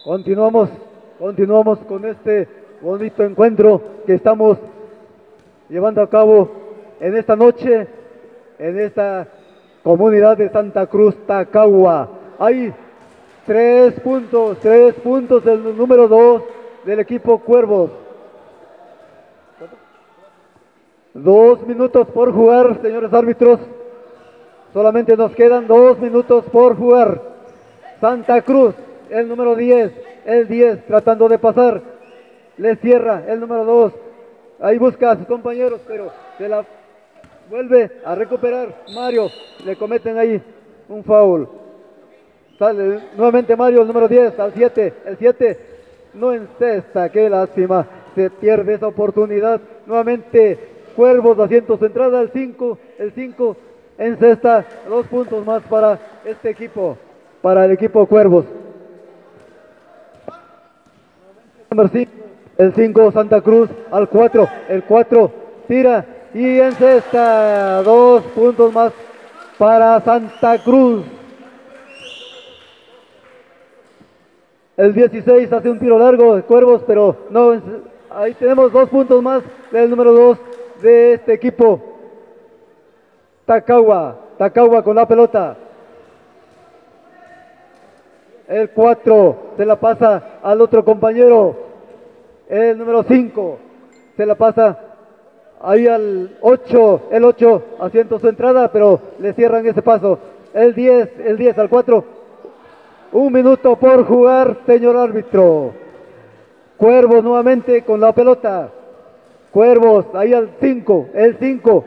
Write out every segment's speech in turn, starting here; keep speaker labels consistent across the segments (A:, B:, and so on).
A: Continuamos con este bonito encuentro que estamos llevando a cabo en esta noche, en esta comunidad de Santa Cruz, Tacagua. Hay 3 puntos del número 2 del equipo Cuervos. 2 minutos por jugar, señores árbitros. Solamente nos quedan 2 minutos por jugar. Santa Cruz, el número 10, el 10 tratando de pasar. Le cierra el número 2. Ahí busca a sus compañeros, pero se la vuelve a recuperar Mario. Le cometen ahí un foul. Sale nuevamente Mario, el número 10, al 7. El 7 no encesta, qué lástima. Se pierde esa oportunidad. Nuevamente Cuervos haciendo su entrada, el 5 encesta. 2 puntos más para este equipo, para el equipo Cuervos. Número 5, el 5 Santa Cruz al 4. El 4 tira y encesta. 2 puntos más para Santa Cruz. El 16 hace un tiro largo de Cuervos, pero no. Ahí tenemos 2 puntos más del número 2 de este equipo. Tacagua con la pelota. El 4 se la pasa al otro compañero. El número 5 se la pasa ahí al 8. El 8 haciendo su entrada, pero le cierran ese paso. El 10 al 4. 1 minuto por jugar, señor árbitro. Cuervos nuevamente con la pelota. Cuervos ahí al 5. El 5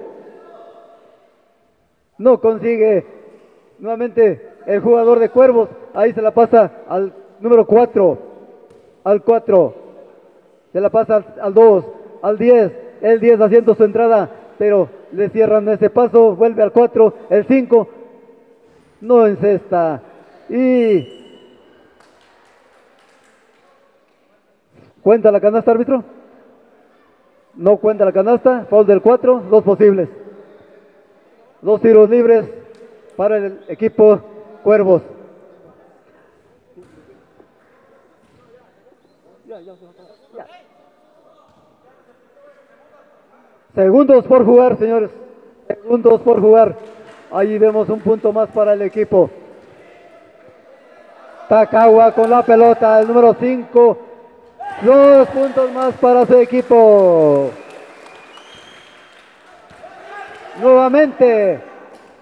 A: no consigue. Nuevamente el jugador de Cuervos. Ahí se la pasa al número 4. Al 4. Se la pasa al 2. Al 10. El 10 haciendo su entrada, pero le cierran ese paso. Vuelve al 4. El 5 no encesta. Y ¿cuenta la canasta, árbitro? No cuenta la canasta. Foul del 4, 2 posibles. 2 tiros libres para el equipo Cuervos. Segundos por jugar, señores. Segundos por jugar. Ahí vemos un punto más para el equipo. Tacagua con la pelota, el número 5. 2 puntos más para su equipo. Nuevamente.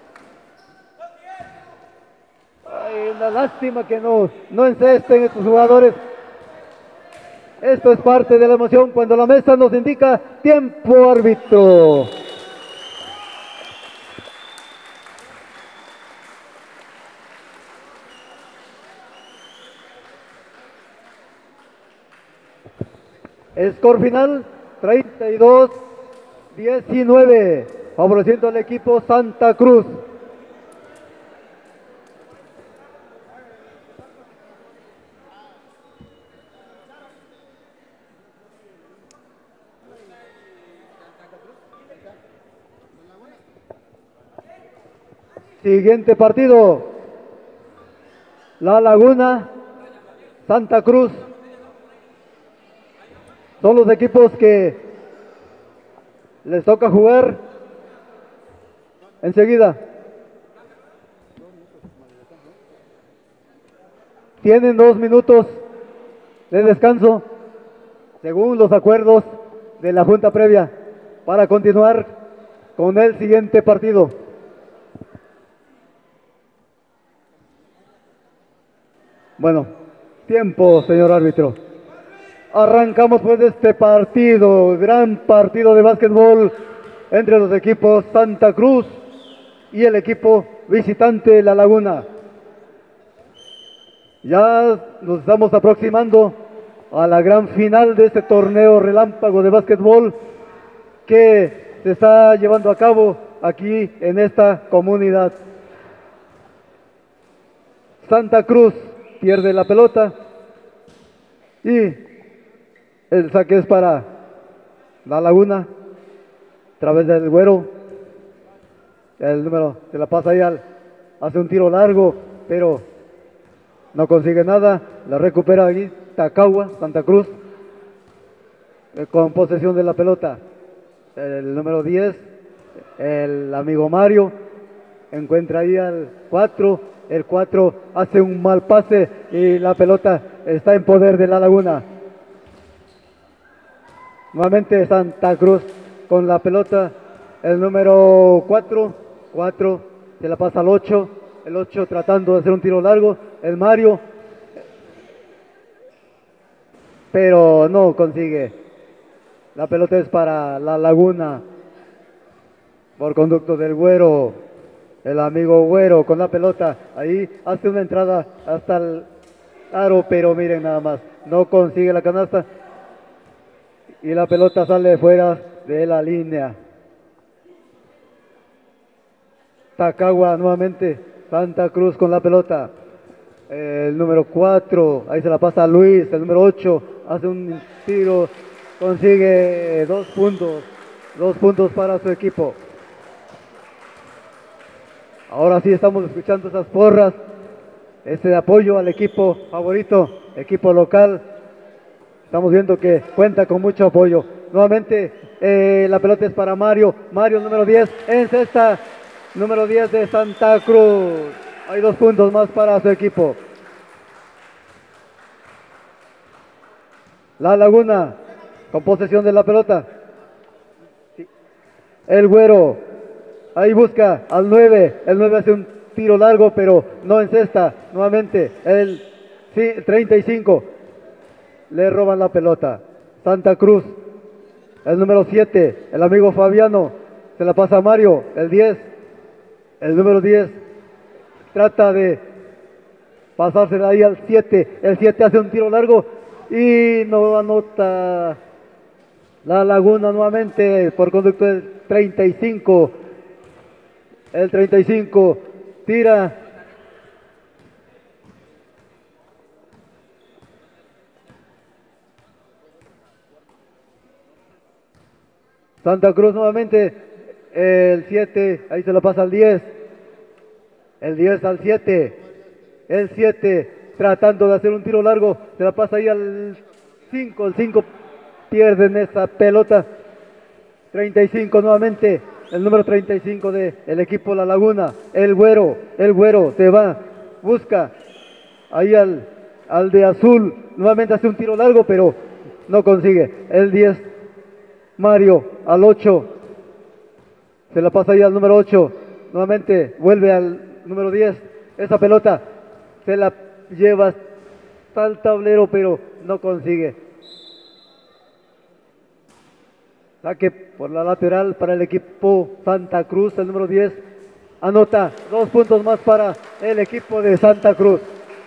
A: Ay, una lástima que no encesten estos jugadores. Esto es parte de la emoción cuando la mesa nos indica tiempo, árbitro. Score final 32-19, favoreciendo al equipo Santa Cruz. Siguiente partido, La Laguna, Santa Cruz. Son los equipos que les toca jugar enseguida. Tienen 2 minutos de descanso, según los acuerdos de la junta previa, para continuar con el siguiente partido. Bueno, tiempo, señor árbitro. Arrancamos pues este partido, gran partido de básquetbol entre los equipos Santa Cruz y el equipo visitante La Laguna. Ya nos estamos aproximando a la gran final de este torneo relámpago de básquetbol que se está llevando a cabo aquí en esta comunidad. Santa Cruz pierde la pelota y el saque es para La Laguna, a través del Güero. El número se la pasa ahí hace un tiro largo, pero no consigue nada, la recupera ahí Tacagua, Santa Cruz, con posesión de la pelota. El número 10, el amigo Mario, encuentra ahí al 4, el 4 hace un mal pase y la pelota está en poder de La Laguna. Nuevamente Santa Cruz con la pelota, el número 4 se la pasa al 8, el 8 tratando de hacer un tiro largo, el Mario, pero no consigue. La pelota es para La Laguna, por conducto del Güero, el amigo Güero con la pelota, ahí hace una entrada hasta el aro, pero miren nada más, no consigue la canasta y la pelota sale fuera de la línea. Tacagua nuevamente, Santa Cruz con la pelota, el número 4, ahí se la pasa a Luis, el número 8 hace un tiro, consigue 2 puntos para su equipo. Ahora sí estamos escuchando esas porras, ese apoyo al equipo favorito, equipo local. Estamos viendo que cuenta con mucho apoyo. Nuevamente la pelota es para Mario, número 10 en cesta, número 10 de Santa Cruz. Hay 2 puntos más para su equipo. La Laguna con posesión de la pelota. El Güero ahí busca al 9, el 9 hace un tiro largo pero no en cesta. Nuevamente el 35 le roban la pelota. Santa Cruz, el número 7, el amigo Fabiano, se la pasa a Mario, el 10, el número 10 trata de pasársela ahí al 7, el 7 hace un tiro largo y no anota. La Laguna nuevamente por conducto del 35, el 35 tira, Santa Cruz nuevamente, el 7, ahí se lo pasa al 10, el 10 al 7, el 7 tratando de hacer un tiro largo, se la pasa ahí al 5, el 5 pierden esa pelota, 35 nuevamente, el número 35 del equipo La Laguna, el Güero se va, busca ahí al de azul, nuevamente hace un tiro largo pero no consigue, el 10 Mario al 8, se la pasa ahí al número 8, nuevamente vuelve al número 10, esa pelota se la lleva hasta el tablero pero no consigue. Saque por la lateral para el equipo Santa Cruz, el número 10 anota 2 puntos más para el equipo de Santa Cruz.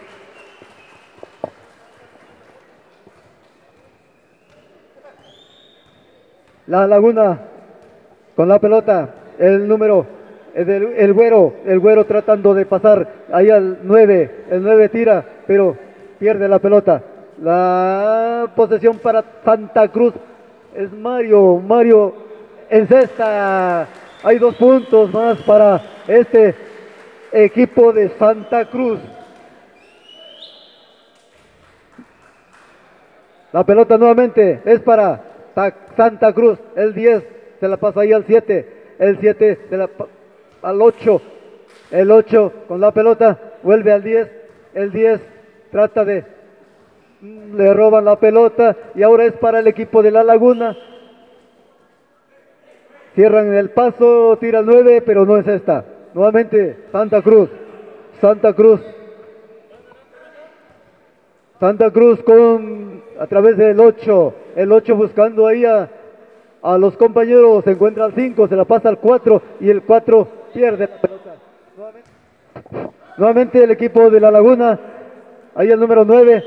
A: La Laguna con la pelota, el número, el Güero tratando de pasar ahí al 9, el 9 tira, pero pierde la pelota. La posesión para Santa Cruz es Mario en cesta. Hay 2 puntos más para este equipo de Santa Cruz. La pelota nuevamente es para Santa Cruz, el 10 se la pasa ahí al 7, el 7 al 8, el 8 con la pelota vuelve al 10, el 10 trata de, le roban la pelota y ahora es para el equipo de La Laguna. Cierran el paso, tira el 9 pero no es esta. Nuevamente Santa Cruz con a través del 8, el 8 buscando ahí a los compañeros, se encuentra al 5, se la pasa al 4 y el 4 pierde la pelota. Nuevamente el equipo de La Laguna, ahí el número 9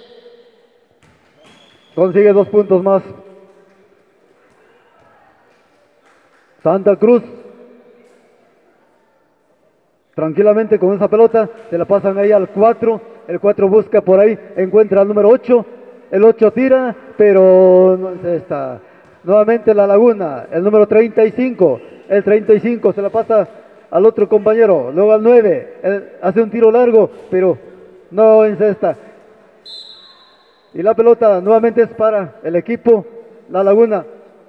A: consigue 2 puntos más. Santa Cruz tranquilamente con esa pelota, se la pasan ahí al 4, el 4 busca por ahí, encuentra al número 8, el 8 tira, pero no es esta. Nuevamente La Laguna, el número 35, el 35 se la pasa al otro compañero, luego al 9, hace un tiro largo, pero no encesta. Y la pelota nuevamente es para el equipo La Laguna.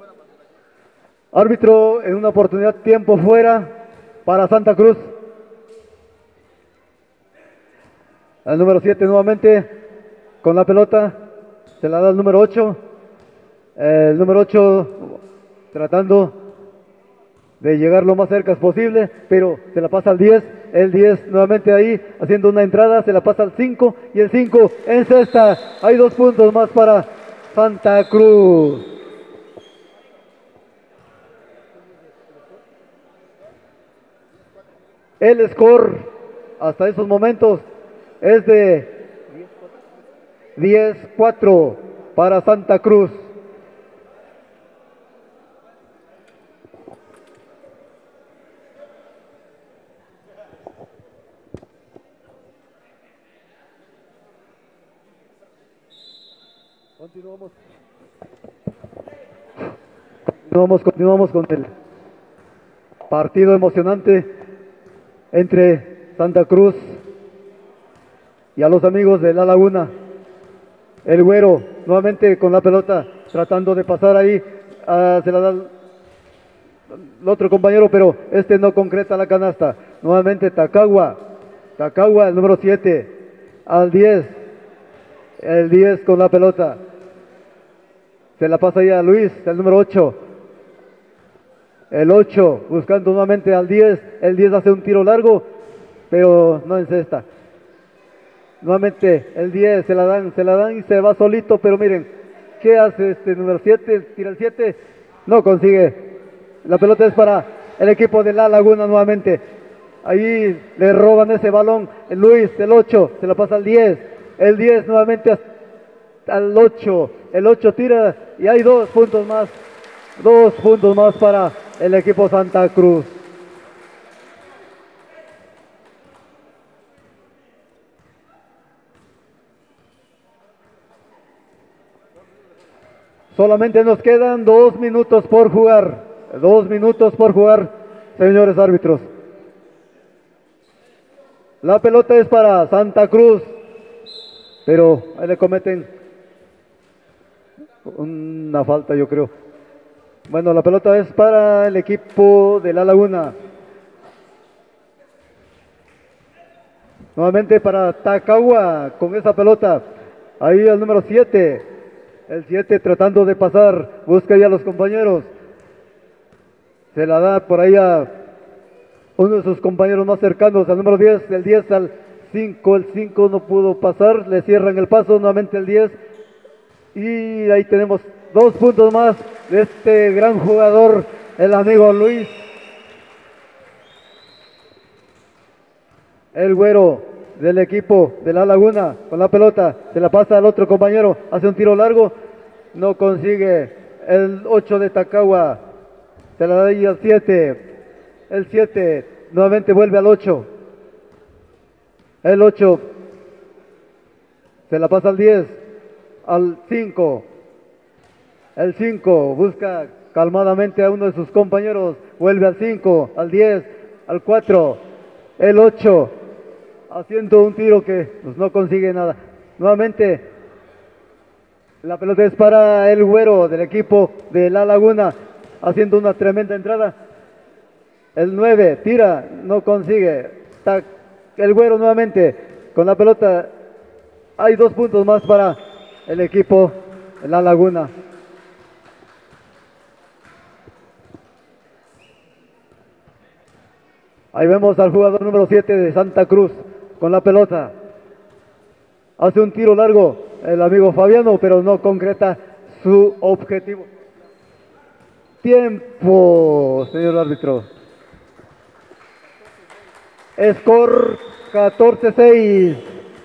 A: Árbitro en una oportunidad, tiempo fuera para Santa Cruz. El número 7 nuevamente con la pelota, se la da el número 8. El número 8 tratando de llegar lo más cerca posible, pero se la pasa al 10. El 10 nuevamente ahí haciendo una entrada, se la pasa al 5 y el 5 en cesta. Hay 2 puntos más para Santa Cruz. El score hasta esos momentos es de 10-4 para Santa Cruz. Continuamos con el partido emocionante entre Santa Cruz y a los amigos de La Laguna. El Güero nuevamente con la pelota tratando de pasar ahí, se la da el otro compañero, pero este no concreta la canasta. Nuevamente Tacagua, el número 7 al 10, el 10 con la pelota, se la pasa ahí a Luis, el número 8. El 8 buscando nuevamente al 10. El 10 hace un tiro largo, pero no encesta. Nuevamente el 10 se la dan y se va solito, pero miren, ¿qué hace este número 7? Tira el 7, no consigue. La pelota es para el equipo de La Laguna nuevamente. Ahí le roban ese balón. El Luis, el 8, se la pasa al 10. El 10 nuevamente al 8. El 8 tira y hay 2 puntos más. 2 puntos más para el equipo Santa Cruz. Solamente nos quedan 2 minutos por jugar. 2 minutos por jugar, señores árbitros. La pelota es para Santa Cruz, pero ahí le cometen una falta, yo creo. Bueno, la pelota es para el equipo de La Laguna. Nuevamente para Tacagua con esa pelota. Ahí el número 7. El 7 tratando de pasar. Busca ya a los compañeros. Se la da por ahí a uno de sus compañeros más cercanos, al número 10. El 10 al 5. El 5 no pudo pasar. Le cierran el paso. Nuevamente el 10. Y ahí tenemos 2 puntos más de este gran jugador, el amigo Luis. El Güero del equipo de La Laguna con la pelota, se la pasa al otro compañero, hace un tiro largo, no consigue. El 8 de Tacagua, se la da ahí al 7. El 7 nuevamente vuelve al 8. El 8 se la pasa al 10, al 5. El 5 busca calmadamente a uno de sus compañeros, vuelve al 5, al 10, al 4, el 8, haciendo un tiro que pues, no consigue nada. Nuevamente, la pelota es para el Güero del equipo de La Laguna, haciendo una tremenda entrada. El 9 tira, no consigue. El Güero nuevamente con la pelota. Hay 2 puntos más para el equipo de La Laguna. Ahí vemos al jugador número 7 de Santa Cruz con la pelota. Hace un tiro largo el amigo Fabiano, pero no concreta su objetivo. Tiempo, señor árbitro. Score 14-6.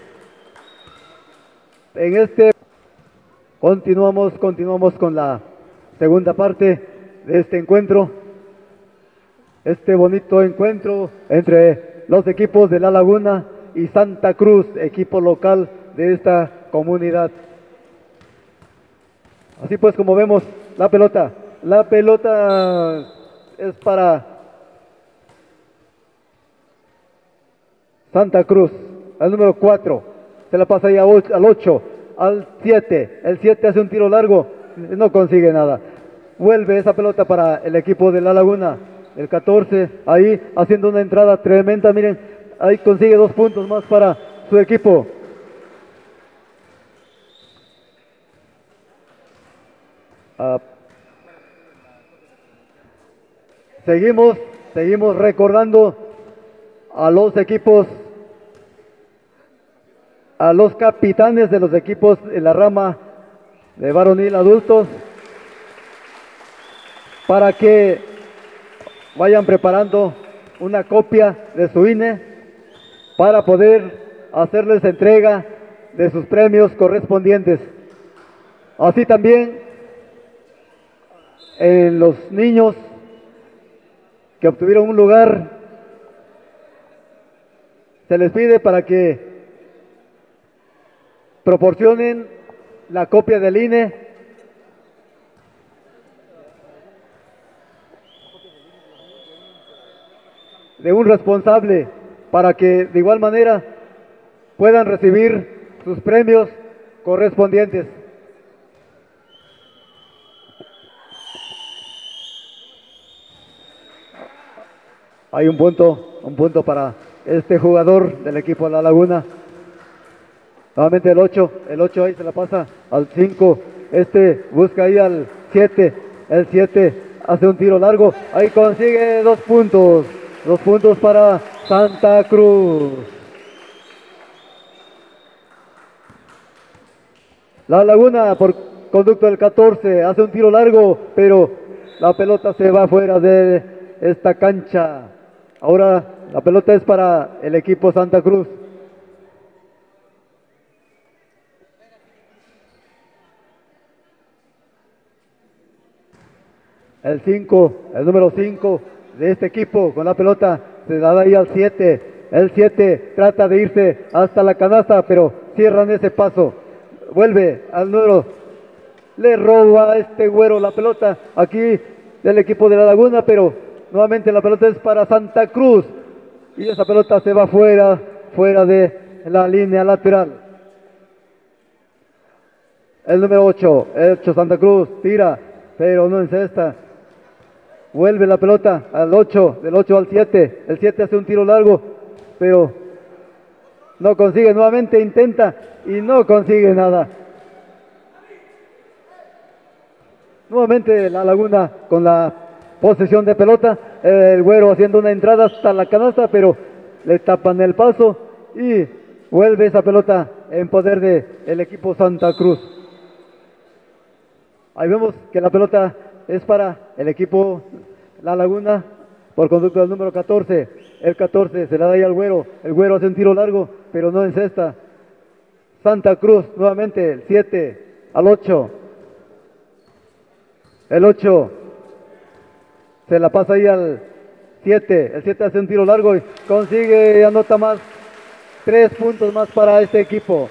A: En este continuamos con la segunda parte de este encuentro. Este bonito encuentro entre los equipos de La Laguna y Santa Cruz, equipo local de esta comunidad. Así pues, como vemos, la pelota es para Santa Cruz, el número 4, se la pasa ahí al 8, al 7. El 7 hace un tiro largo, no consigue nada. Vuelve esa pelota para el equipo de La Laguna. El 14 ahí haciendo una entrada tremenda, miren, ahí consigue 2 puntos más para su equipo. Seguimos recordando a los equipos, a los capitanes de los equipos en la rama de varonil adultos, para que vayan preparando una copia de su INE para poder hacerles entrega de sus premios correspondientes. Así también los niños que obtuvieron un lugar, se les pide para que proporcionen la copia del INE de un responsable, para que de igual manera puedan recibir sus premios correspondientes. Hay un punto para este jugador del equipo de La Laguna. Nuevamente el 8 ahí se la pasa al 5, busca ahí al 7, el 7 hace un tiro largo, ahí consigue 2 puntos, 2 puntos para Santa Cruz. La Laguna por conducto del 14 hace un tiro largo, pero la pelota se va fuera de esta cancha. Ahora la pelota es para el equipo Santa Cruz. El número 5 de este equipo con la pelota se da ahí al 7. El 7 trata de irse hasta la canasta, pero cierran ese paso. Vuelve al número, le roba a este güero la pelota aquí del equipo de La Laguna, pero nuevamente la pelota es para Santa Cruz y esa pelota se va fuera de la línea lateral. El número 8, Santa Cruz tira, pero no encesta. Vuelve la pelota al 8, del 8 al 7. El 7 hace un tiro largo, pero no consigue. Nuevamente intenta y no consigue nada. Nuevamente La Laguna con la posesión de pelota. El güero haciendo una entrada hasta la canasta, pero le tapan el paso y vuelve esa pelota en poder del equipo Santa Cruz. Ahí vemos que la pelota es para el equipo La Laguna por conducto del número 14. El 14 se la da ahí al güero. El güero hace un tiro largo, pero no encesta. Santa Cruz nuevamente, el 7 al 8. El 8 se la pasa ahí al 7. El 7 hace un tiro largo y consigue y anota más. 3 puntos más para este equipo.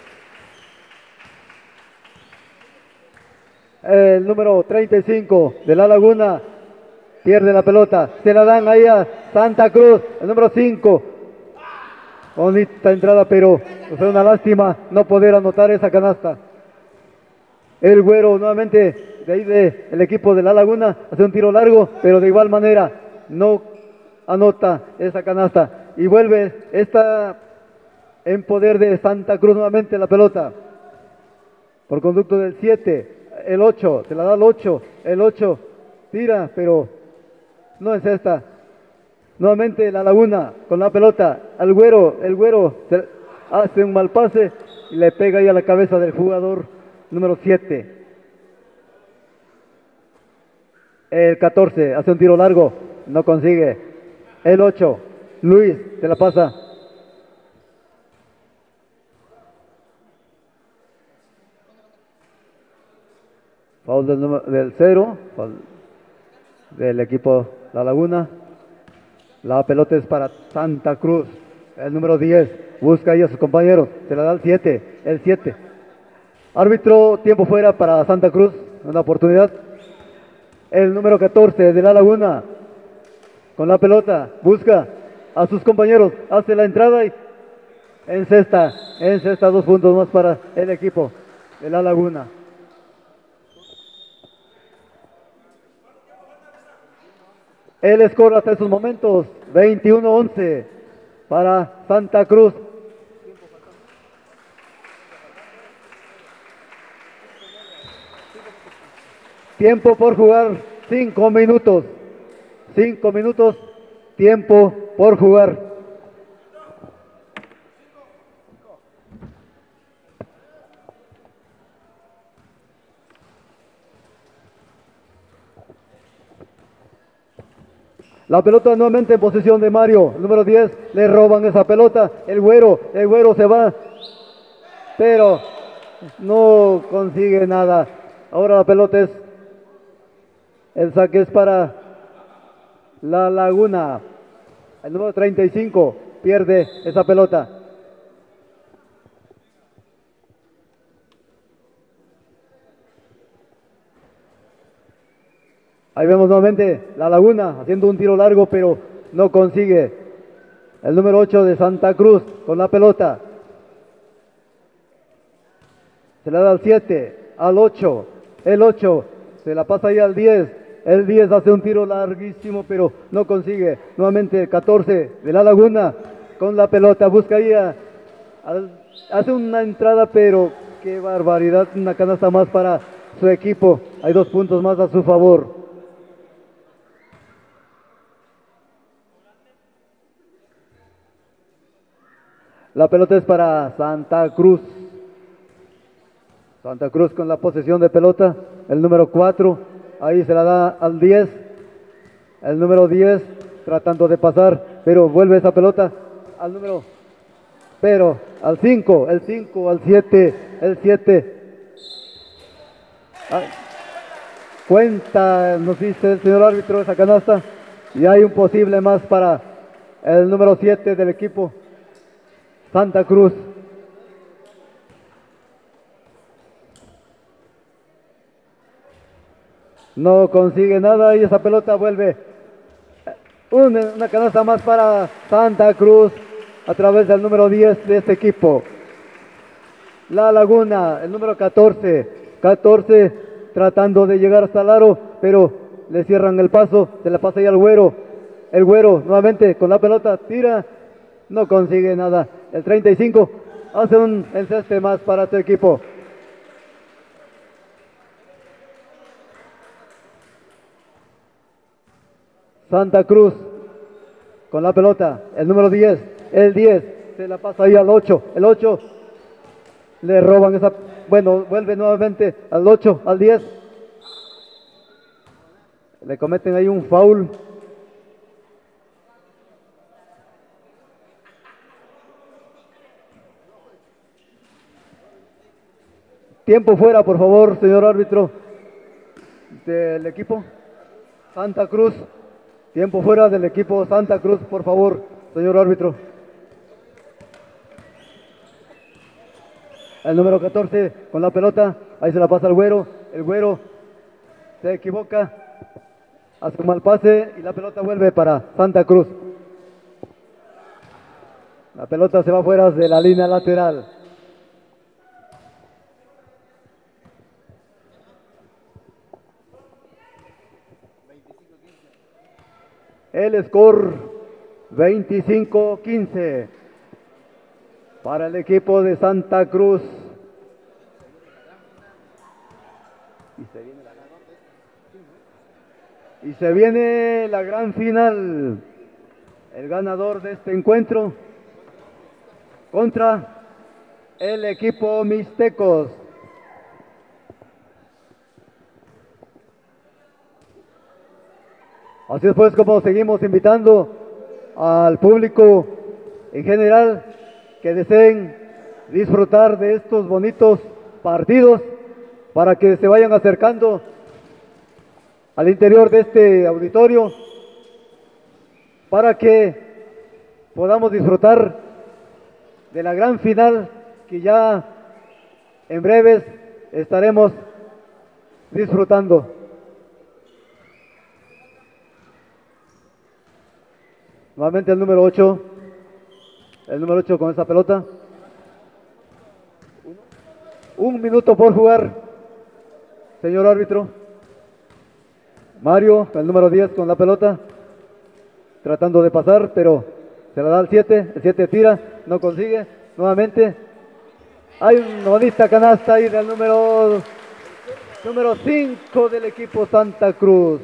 A: El número 35 de La Laguna pierde la pelota, se la dan ahí a Santa Cruz, el número 5. Bonita entrada, pero fue una lástima no poder anotar esa canasta. El güero nuevamente de ahí del equipo de La Laguna hace un tiro largo, pero de igual manera no anota esa canasta. Y vuelve esta en poder de Santa Cruz nuevamente la pelota. Por conducto del 7. El 8, se la da al 8, el 8 tira, pero no es esta. Nuevamente La Laguna con la pelota al güero, el güero hace un mal pase y le pega ahí a la cabeza del jugador número 7. El 14 hace un tiro largo, no consigue. El 8, Luis, se la pasa. Foul del 0, del equipo La Laguna. La pelota es para Santa Cruz. El número 10 busca ahí a sus compañeros. Se la da al 7. El 7. Árbitro, tiempo fuera para Santa Cruz. Una oportunidad. El número 14 de La Laguna. Con la pelota busca a sus compañeros. Hace la entrada y En cesta, 2 puntos más para el equipo de La Laguna. El score hasta estos momentos, 21-11 para Santa Cruz. Tiempo por jugar, 5 minutos. 5 minutos, tiempo por jugar. La pelota nuevamente en posesión de Mario, número 10, le roban esa pelota, el güero se va, pero no consigue nada. Ahora la pelota es, el saque es para La Laguna, el número 35 pierde esa pelota. Ahí vemos nuevamente La Laguna haciendo un tiro largo, pero no consigue. El número 8 de Santa Cruz con la pelota. Se la da al 7, al 8. El 8 se la pasa ahí al 10. El 10 hace un tiro larguísimo, pero no consigue. Nuevamente el 14 de La Laguna con la pelota. Busca ahí, hace una entrada, pero qué barbaridad. Una canasta más para su equipo. Hay 2 puntos más a su favor. La pelota es para Santa Cruz. Santa Cruz con la posesión de pelota. El número 4. Ahí se la da al 10. El número 10 tratando de pasar, pero vuelve esa pelota al número. Pero al 5, el 5, al 7, el 7. Cuenta, nos dice el señor árbitro, esa canasta. Y hay un posible más para el número 7 del equipo Santa Cruz. No consigue nada y esa pelota vuelve. Una canasta más para Santa Cruz a través del número 10 de este equipo. La Laguna, el número 14. 14 tratando de llegar hasta el aro, pero le cierran el paso, se la pasa ahí al güero. El güero nuevamente con la pelota, tira, no consigue nada. El 35 hace un enceste más para tu equipo. Santa Cruz con la pelota, el número 10, el 10 se la pasa ahí al 8, el 8 le roban esa, bueno, vuelve nuevamente al 8, al 10, le cometen ahí un foul. Tiempo fuera, por favor, señor árbitro del equipo Santa Cruz. Tiempo fuera del equipo Santa Cruz, por favor, señor árbitro. El número 14 con la pelota, ahí se la pasa al güero. El güero se equivoca, hace un mal pase y la pelota vuelve para Santa Cruz. La pelota se va fuera de la línea lateral. El score 25-15 para el equipo de Santa Cruz. Y se viene la gran final. El ganador de este encuentro contra el equipo Mixtecos. Así es pues como seguimos invitando al público en general que deseen disfrutar de estos bonitos partidos para que se vayan acercando al interior de este auditorio para que podamos disfrutar de la gran final que ya en breves estaremos disfrutando. Nuevamente el número 8 el número 8 con esa pelota. 1 minuto por jugar, señor árbitro. Mario, el número 10 con la pelota, tratando de pasar, pero se la da al 7, el 7 tira, no consigue, nuevamente. Hay una bonita canasta ahí del número 5 del equipo Santa Cruz.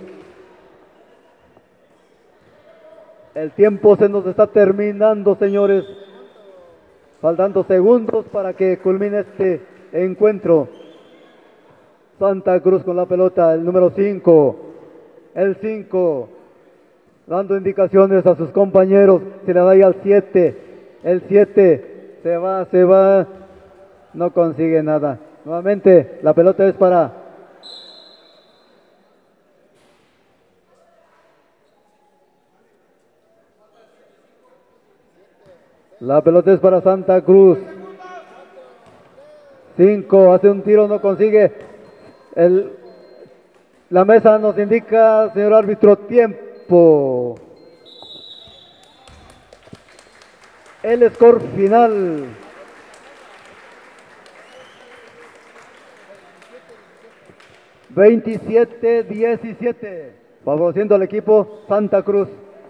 A: El tiempo se nos está terminando, señores. Faltando segundos para que culmine este encuentro. Santa Cruz con la pelota, el número 5. El 5 dando indicaciones a sus compañeros. Se le da ahí al 7. El 7 se va. No consigue nada. Nuevamente la pelota es para Santa Cruz. 5 hace un tiro, no consigue. La mesa nos indica, señor árbitro, tiempo. El score final. 27-17, favoreciendo al equipo Santa Cruz.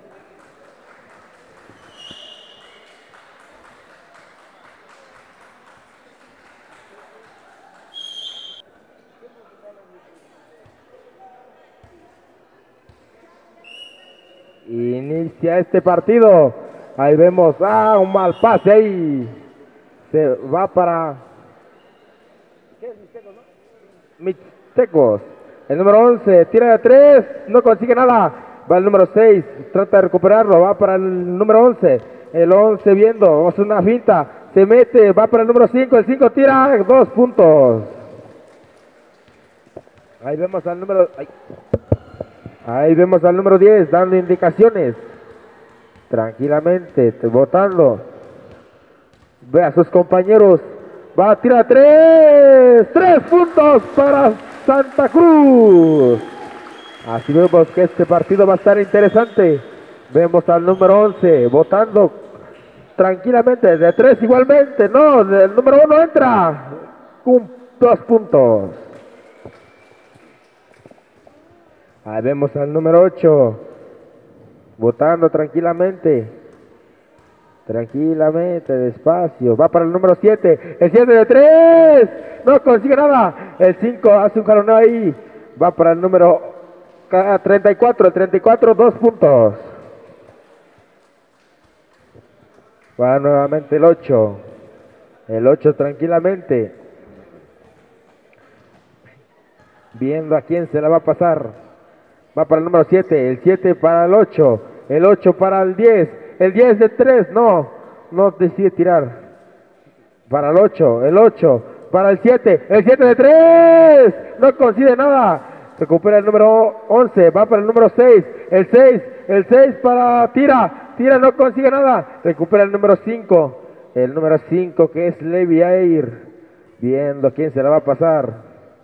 B: Inicia este partido. Ahí vemos, un mal pase ahí. Se va para Mixtecos. El número 11 tira de 3, no consigue nada. Va el número 6, trata de recuperarlo, va para el número 11. El 11 viendo, vamos a hacer una finta. Se mete, va para el número 5, el 5 tira 2 puntos. Ahí vemos al número... Ahí vemos al número 10 dando indicaciones. Tranquilamente, votando. Ve a sus compañeros. Va a tirar 3 puntos para Santa Cruz. Así vemos que este partido va a estar interesante. Vemos al número 11 votando tranquilamente. De 3 igualmente. No, el número 1 entra. 2 puntos. Ahí vemos al número 8 votando tranquilamente. Tranquilamente, despacio. Va para el número 7. El 7 de 3. No consigue nada. El 5 hace un jaloneo ahí. Va para el número 34. El 34, 2 puntos. Va nuevamente el 8. El 8 tranquilamente. Viendo a quién se la va a pasar. Va para el número 7. El 7 para el 8. El 8 para el 10. El 10 de 3, no decide tirar. Para el 8, el 8, para el 7 de 3, no consigue nada. Recupera el número 11, va para el número 6, el 6 para tira, no consigue nada. Recupera el número 5 que es Levi Air, viendo quién se la va a pasar.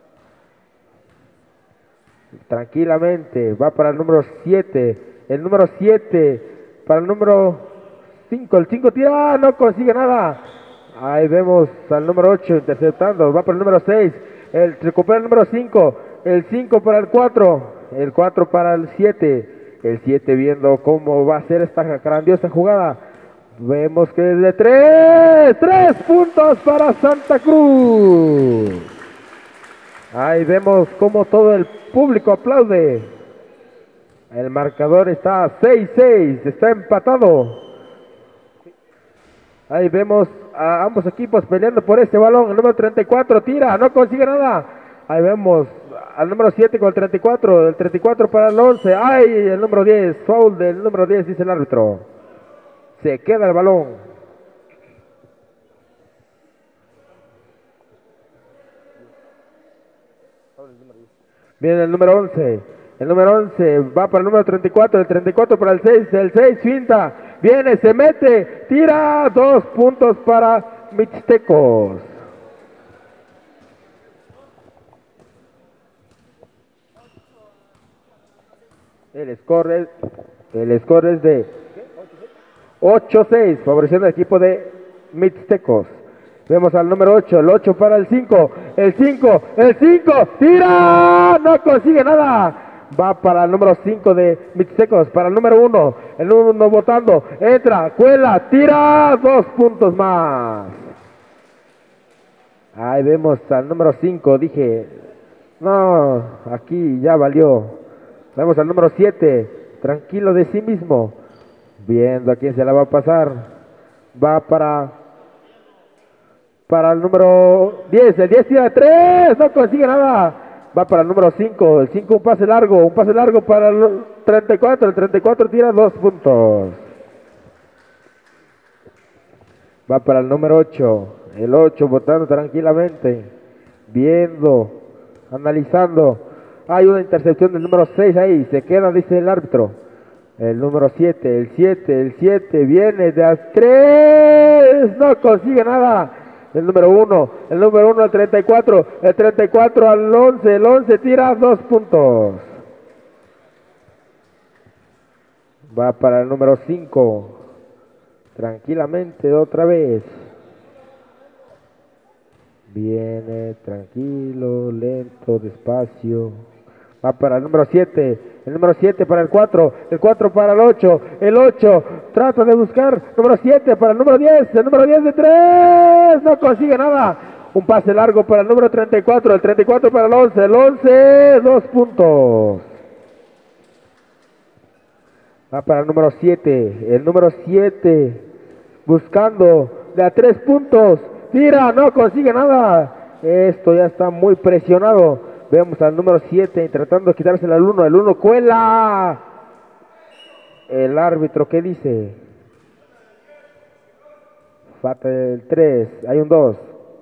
B: Tranquilamente, va para el número 7, el número 7 para el número 5, el 5 tira, no consigue nada. Ahí vemos al número 8 interceptando, va para el número 6, recupera el número 5, el 5 para el 4, el 4 para el 7, el 7 viendo cómo va a ser esta grandiosa jugada. Vemos que es de 3 puntos para Santa Cruz. Ahí vemos cómo todo el público aplaude. El marcador está 6-6, está empatado. Ahí vemos a ambos equipos peleando por este balón. El número 34 tira, no consigue nada. Ahí vemos al número 7 con el 34 para el 11. Ay, el número 10, foul del número 10, dice el árbitro. Se queda el balón. Viene el número 11. El número 11 va para el número 34, el 34 para el 6 finta, viene, se mete, tira, 2 puntos para Mixtecos. El score es de 8-6, favoreciendo al equipo de Mixtecos. Vemos al número 8, el 8 para el 5, el 5, tira, no consigue nada. Va para el número 5 de Mixtecos, para el número 1, el 1 votando, entra, cuela, tira, 2 puntos más. Ahí vemos al número 5, dije, no, aquí ya valió. Vemos al número 7, tranquilo de sí mismo, viendo a quién se la va a pasar. Va para el número 10, el 10 tira de 3, no consigue nada. Va para el número 5, el 5 un pase largo para el 34, el 34 tira 2 puntos. Va para el número 8, el 8 votando tranquilamente, viendo, analizando. Hay una intercepción del número 6 ahí, se queda, dice el árbitro. El número 7, el 7 viene de a 3, no consigue nada. El número 1 al 34, el 34 al 11, el 11 tira 2 puntos. Va para el número 5, tranquilamente otra vez. Viene tranquilo, lento, despacio. Va para el número 7, el número 7 para el 4 para el 8, el 8 trata de buscar, número 7 para el número 10, el número 10 de 3, no consigue nada. Un pase largo para el número 34, el 34 para el 11, el 11, 2 puntos. Va para el número 7, el número 7 buscando de a 3 puntos, tira, no consigue nada. Esto ya está muy presionado. Vemos al número 7 tratando de quitársela al 1, el 1 cuela. El árbitro, ¿qué dice? Falta el 3, hay un 2.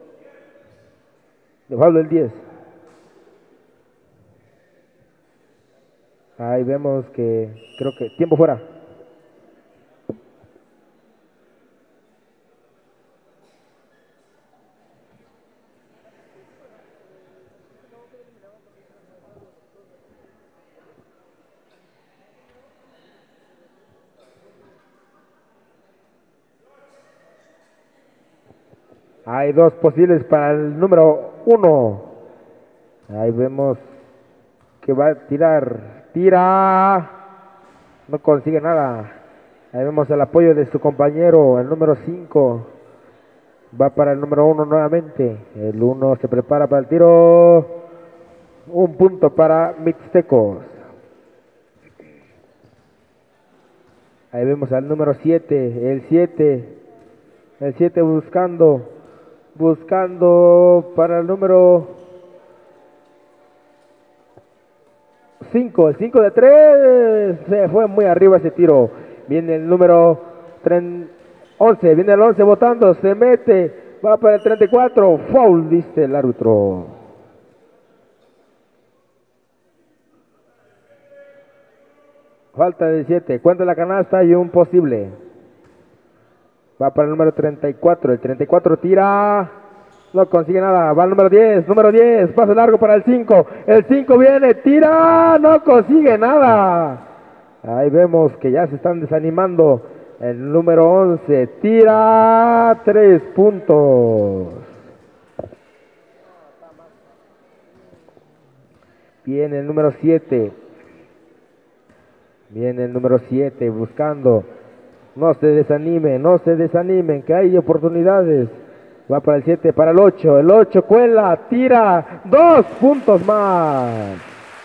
B: Le falta el 10. Ahí vemos que, creo que, tiempo fuera. Hay 2 posibles para el número 1. Ahí vemos que va a tirar. Tira. No consigue nada. Ahí vemos el apoyo de su compañero, el número 5. Va para el número 1 nuevamente. El 1 se prepara para el tiro. Un punto para Mixtecos. Ahí vemos al número 7. El 7 buscando para el número 5, el 5 de 3, se fue muy arriba ese tiro. Viene el número 11, viene el 11 votando, se mete, va para el 34, foul, dice el árbitro. Falta de 7, cuenta la canasta y un posible. Va para el número 34, el 34 tira, no consigue nada. Va al número 10, pase largo para el 5, el 5 viene, tira, no consigue nada. Ahí vemos que ya se están desanimando. El número 11 tira 3 puntos. Viene el número 7. Viene el número 7 buscando. No se desanimen, que hay oportunidades. Va para el 7, para el 8. El 8 cuela, tira, 2 puntos más.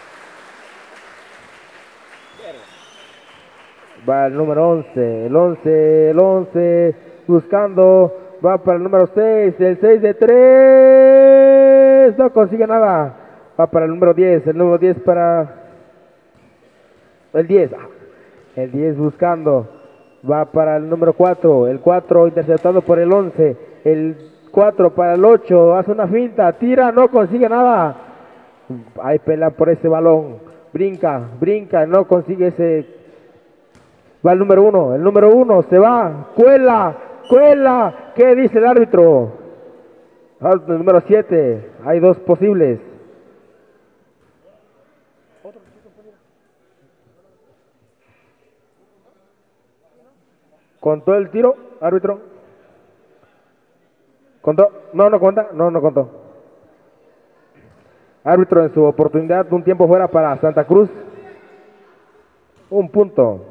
B: Va el número 11. El 11 buscando. Va para el número 6. El 6 de 3. No consigue nada. Va para el número 10. El número 10 para el 10. El 10 buscando. Va para el número 4. El 4 interceptado por el 11. El 4 para el 8. Hace una finta. Tira. No consigue nada. Ahí pelean por ese balón. Brinca. No consigue ese. Va el número 1. El número 1 se va. Cuela. ¿Qué dice el árbitro? El número 7. Hay 2 posibles. ¿Contó el tiro, árbitro? ¿Contó? No, no cuenta. No, no contó. Árbitro en su oportunidad, un tiempo fuera para Santa Cruz. Un punto.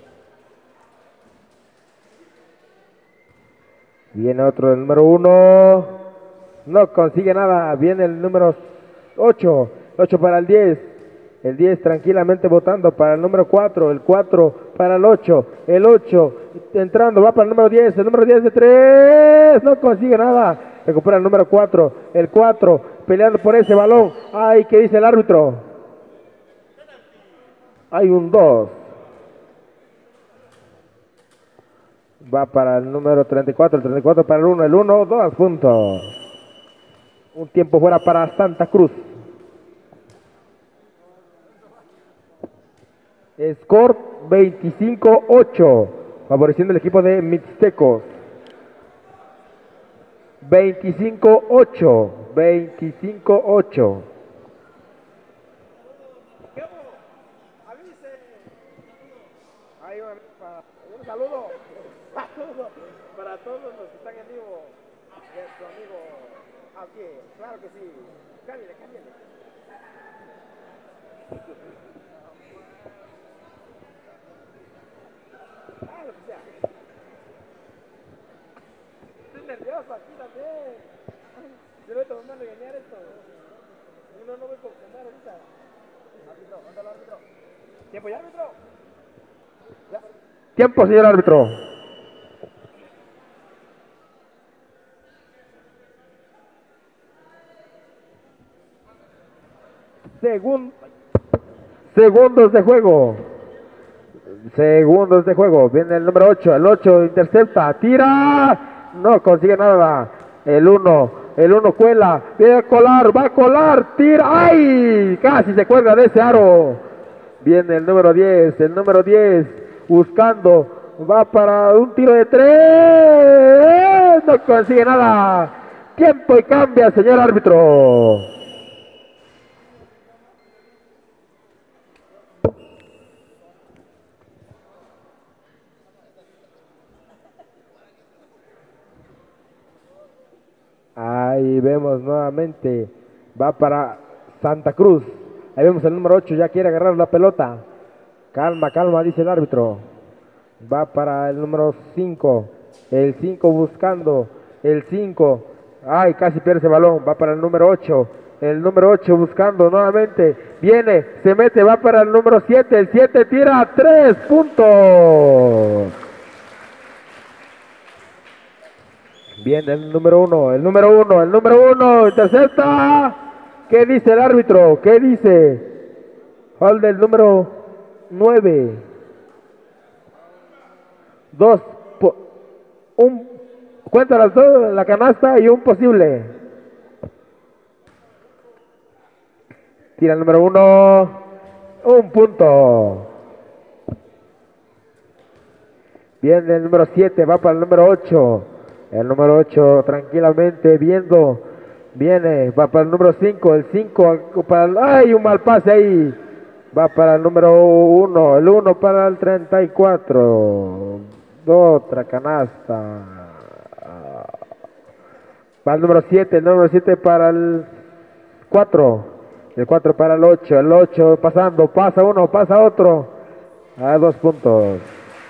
B: Viene otro, el número 1. No consigue nada. Viene el número 8. 8 para el 10. El 10 tranquilamente votando para el número 4. El 4 para el 8. El 8 entrando, va para el número 10. El número 10 de 3. No consigue nada. Recupera el número 4. El 4 peleando por ese balón. Ay, ¿qué dice el árbitro? Hay un 2. Va para el número 34. El 34 para el 1. El 1, 2 puntos. Un tiempo fuera para Santa Cruz. Score 25-8, favoreciendo el equipo de Mixtecos. 25-8, 25-8. Un saludo para todos los que están en vivo. De su amigo aquí, claro que sí. Cállale, cállale. Estoy nervioso aquí también. Se lo estoy mandando a engañar esto. Uno no voy a confirmar ahorita. Árbitro, ándalo, árbitro. ¿Tiempo ya, árbitro? Ya. Tiempo, señor árbitro. Segundos de juego. Segundos de juego. Viene el número 8. El 8 intercepta. Tira. No consigue nada. El 1 cuela. Viene a colar. Va a colar. Tira. ¡Ay! Casi se cuelga de ese aro. Viene el número 10. El número 10 buscando. Va para un tiro de 3. No consigue nada. Tiempo y cambia, señor árbitro. Ahí vemos nuevamente, va para Santa Cruz. Ahí vemos el número 8, ya quiere agarrar la pelota. Calma, calma, dice el árbitro. Va para el número 5. El 5 buscando. El 5. Ay, casi pierde ese balón. Va para el número 8. El número 8 buscando nuevamente. Viene, se mete, va para el número 7. El 7 tira 3 puntos. Viene el número 1, el número 1, intercepta. ¿Qué dice el árbitro? ¿Qué dice? Hold del número 9. 2, cuenta las dos, la canasta y un posible. Tira el número 1, un punto. Viene el número 7, va para el número 8. El número 8 tranquilamente viendo. Viene, va para el número 5. El 5 para el... ¡Ay! Un mal pase ahí. Va para el número 1. El 1 para el 34. Otra canasta. Va el número 7. El número 7 para el 4. El 4 para el 8. El 8 pasando. Pasa uno, pasa otro. A 2 puntos.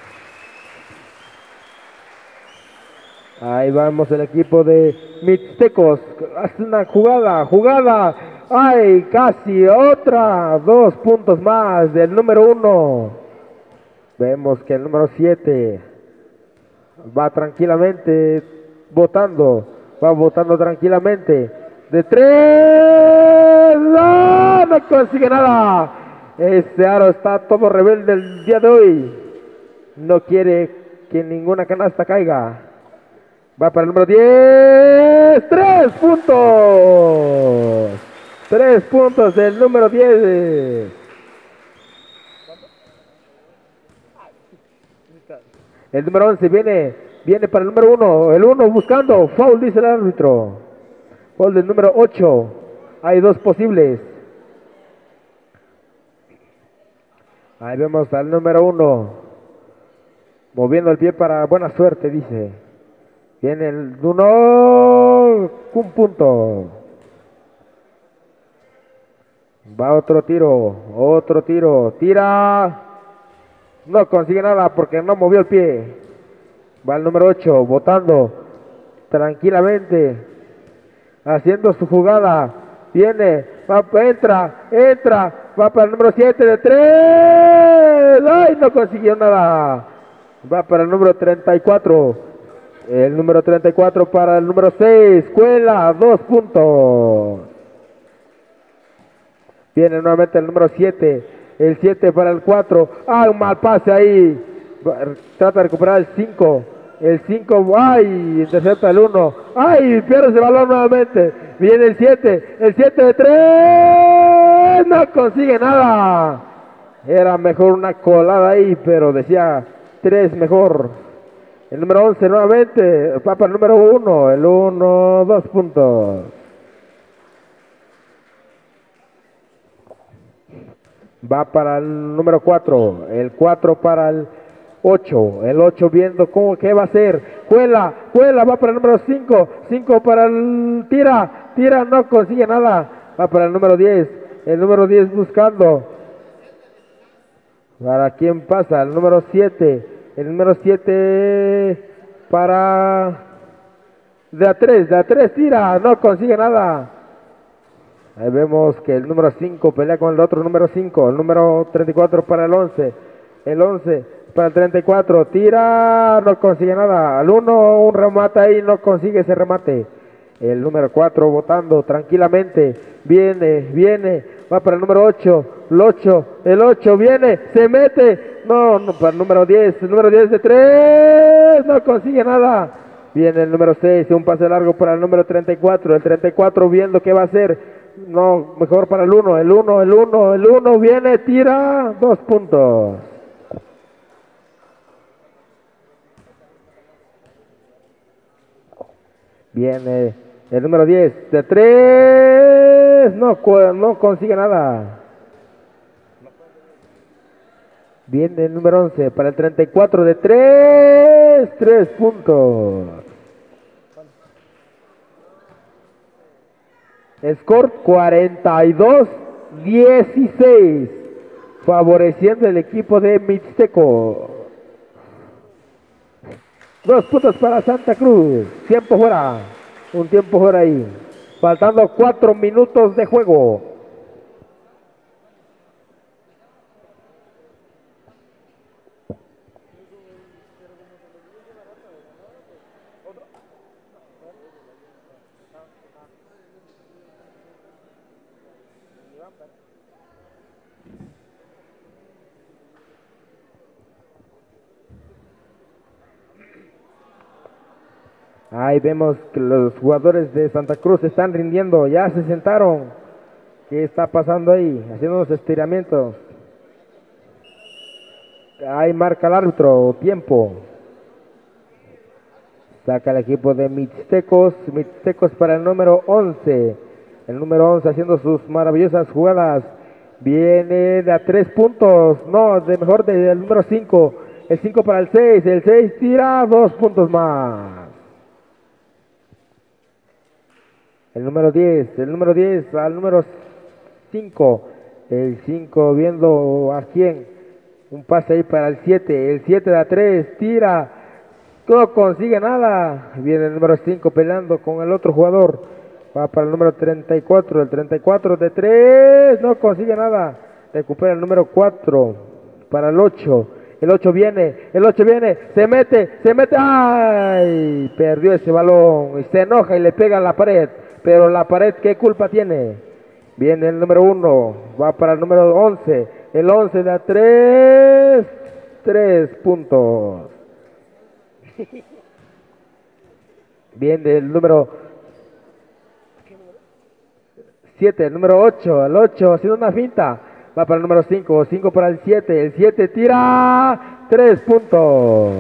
B: Ahí vamos el equipo de Mixtecos. Hace una jugada. Ay, casi otra. 2 puntos más del número 1. Vemos que el número 7 va tranquilamente votando. Va votando tranquilamente. De 3. ¡No! No consigue nada. Este aro está todo rebelde el día de hoy. No quiere que ninguna canasta caiga. Va para el número 10. 3 puntos. 3 puntos del número 10. El número 11 viene para el número 1. El 1 buscando. Foul, dice el árbitro. Foul del número 8. Hay 2 posibles. Ahí vemos al número 1. Moviendo el pie para buena suerte, dice. Viene el 1, un punto. Va otro tiro, tira. No consigue nada porque no movió el pie. Va el número 8, botando tranquilamente, haciendo su jugada. Viene, entra, va para el número 7 de 3. ¡Ay! No consiguió nada. Va para el número 34. El número 34 para el número 6. Cuela, 2 puntos. Viene nuevamente el número 7. El 7 para el 4. ¡Ah! Un mal pase ahí. Trata de recuperar el 5. El 5, ¡ay! Intercepta el 1. ¡Ay! Pierde ese balón nuevamente. Viene el 7. El 7 de 3. No consigue nada. Era mejor una colada ahí, pero decía 3 mejor. El número 11 nuevamente. Va para el número 1. El 1, 2 puntos. Va para el número 4. El 4 para el 8. El 8 viendo qué va a hacer. Cuela, va para el número 5. 5 para el tira, no consigue nada. Va para el número 10. El número 10 buscando. ¿Para quién pasa? El número 7. El número 7 para de a 3 tira, no consigue nada. Ahí vemos que el número 5 pelea con el otro número 5. El número 34 para el 11. El 11 para el 34. Tira, no consigue nada. Al 1 un remate ahí, no consigue ese remate. El número 4 botando tranquilamente. Viene. Va para el número 8. El 8 viene, se mete. No, para el número 10. El número 10 de 3. No consigue nada. Viene el número 6. Un pase largo para el número 34. El 34 viendo qué va a hacer. No, mejor para el 1, el 1 viene, tira, 2 puntos. Viene el número 10 de 3, no consigue nada. Viene el número 11 para el 34 de 3 puntos. Score 42-16, favoreciendo el equipo de Mixteco. 2 puntos para Santa Cruz. Tiempo fuera. Un tiempo fuera ahí. Faltando 4 minutos de juego. Ahí vemos que los jugadores de Santa Cruz están rindiendo, ya se sentaron. ¿Qué está pasando ahí? Haciendo unos estiramientos. Ahí marca el árbitro, tiempo. Saca el equipo de Mixtecos para el número 11. El número 11 haciendo sus maravillosas jugadas. Viene de a 3 puntos, no, de mejor del número 5. El 5 para el 6, el 6 tira 2 puntos más. El número 10 al número 5. El 5 viendo a quién. Un pase ahí para el 7. El 7 da 3, tira. No consigue nada. Viene el número 5 peleando con el otro jugador. Va para el número 34. El 34 de 3. No consigue nada. Recupera el número 4 para el 8. El 8 viene. Se mete. ¡Ay! Perdió ese balón. Y se enoja y le pega a la pared. Pero la pared, ¿qué culpa tiene? Viene el número 1, va para el número 11. El 11 da 3 puntos. Viene el número 7, el número 8. El 8 haciendo una finta. Va para el número 5, 5 para el 7. El 7 tira 3 puntos.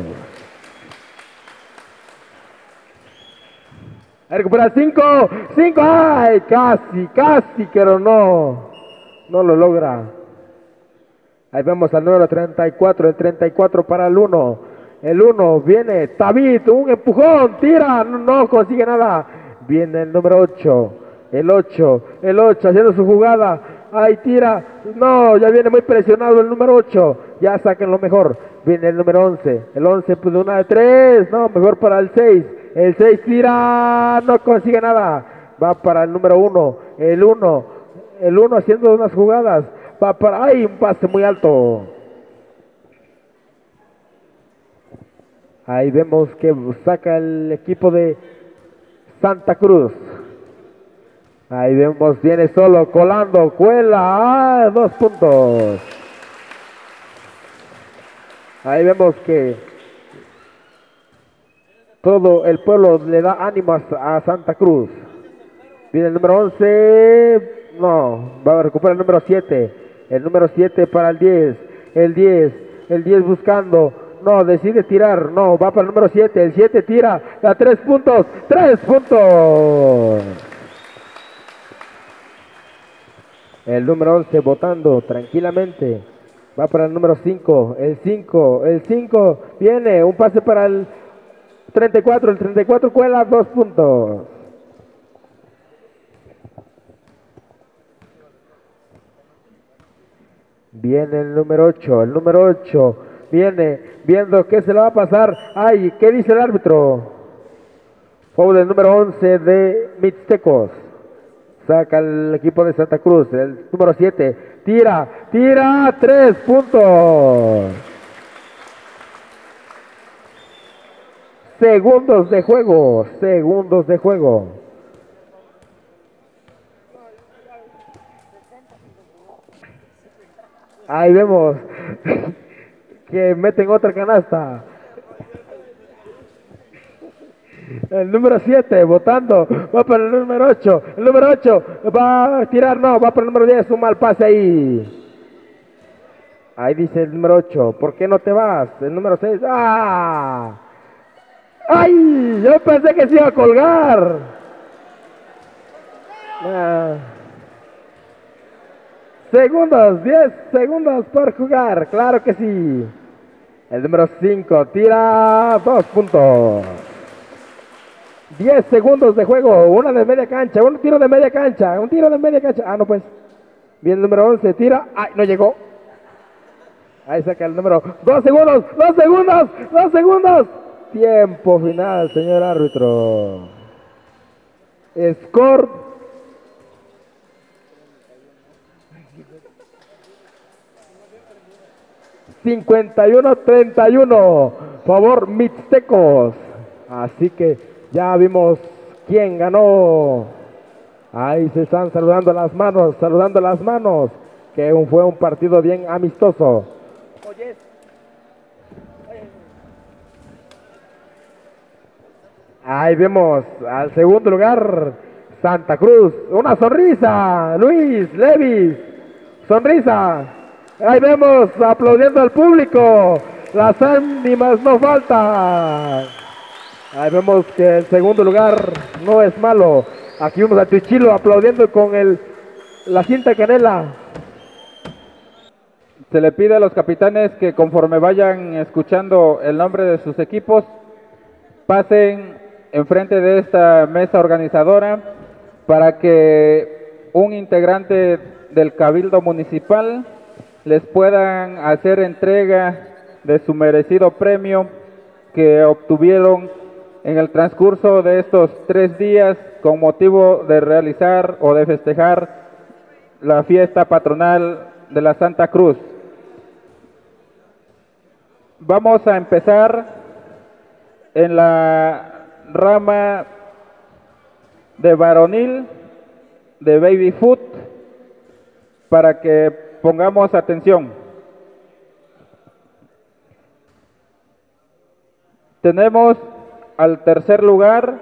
B: A recuperar 5, ¡ay! Casi, pero no lo logra. Ahí vemos al número 34, el 34 para el 1. el 1, viene David, un empujón, tira, no consigue nada. Viene el número 8, el 8 haciendo su jugada. Ahí tira, no, ya viene muy presionado el número 8, ya saquen lo mejor. Viene el número 11, el 11 pues de una de 3, no, mejor para el 6 tira, no consigue nada. Va para el número 1, el 1 haciendo unas jugadas, va para, ¡ay! Un pase muy alto. Ahí vemos que saca el equipo de Santa Cruz. Ahí vemos, viene solo, colando, cuela, 2 puntos. Ahí vemos que todo el pueblo le da ánimo a Santa Cruz. Viene el número 11, no, va a recuperar el número 7. El número 7 para el 10, el 10 buscando. No, decide tirar, no, va para el número 7, el 7 tira, da 3 puntos, 3 puntos. El número 11 botando tranquilamente, va para el número 5, el 5 viene, un pase para el 34, el 34 cuela, 2 puntos. Viene el número 8, viene viendo que se le va a pasar. Ay, ¿qué dice el árbitro? Foul del número 11 de Mixtecos. Saca el equipo de Santa Cruz. El número 7 tira, 3 puntos. Segundos de juego. Ahí vemos que meten otra canasta. El número 7 votando, va para el número 8. El número 8 va a tirar, no, va para el número 10. Un mal pase ahí. Ahí dice el número 8, ¿por qué no te vas? El número 6, ¡ah! ¡Ay! Yo pensé que se iba a colgar. Segundos, 10 segundos por jugar, claro que sí. El número 5 tira, 2 puntos. 10 segundos de juego, una de media cancha, un tiro de media cancha. Ah, no pues. Bien, el número 11 tira, ¡ay! No llegó. Ahí saca el número, 2 segundos. Tiempo final, señor árbitro. Score 51-31, favor Mixtecos. Así que ya vimos quién ganó. Ahí se están saludando las manos, que fue un partido bien amistoso. Ahí vemos al segundo lugar, Santa Cruz. Una sonrisa, Luis Levis, sonrisa. Ahí vemos aplaudiendo al público. Las ánimas no faltan. Ahí vemos que el segundo lugar no es malo. Aquí vemos a Tuchilo aplaudiendo con la cinta canela.
C: Se le pide a los capitanes que conforme vayan escuchando el nombre de sus equipos, pasen enfrente de esta mesa organizadora para que un integrante del Cabildo Municipal les puedan hacer entrega de su merecido premio que obtuvieron en el transcurso de estos 3 días con motivo de realizar o de festejar la fiesta patronal de la Santa Cruz. Vamos a empezar en la rama de varonil de baby foot para que pongamos atención. Tenemos al tercer lugar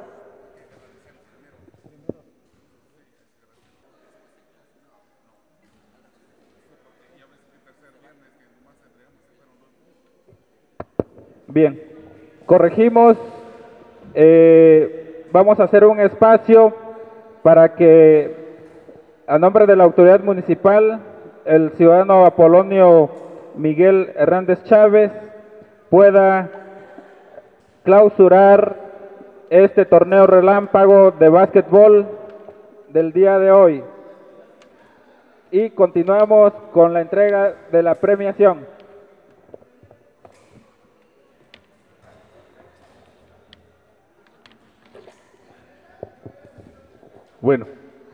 C: bien, corregimos. Vamos a hacer un espacio para que, a nombre de la autoridad municipal, el ciudadano Apolonio Miguel Hernández Chávez pueda clausurar este torneo relámpago de básquetbol del día de hoy. Y continuamos con la entrega de la premiación.
D: Bueno,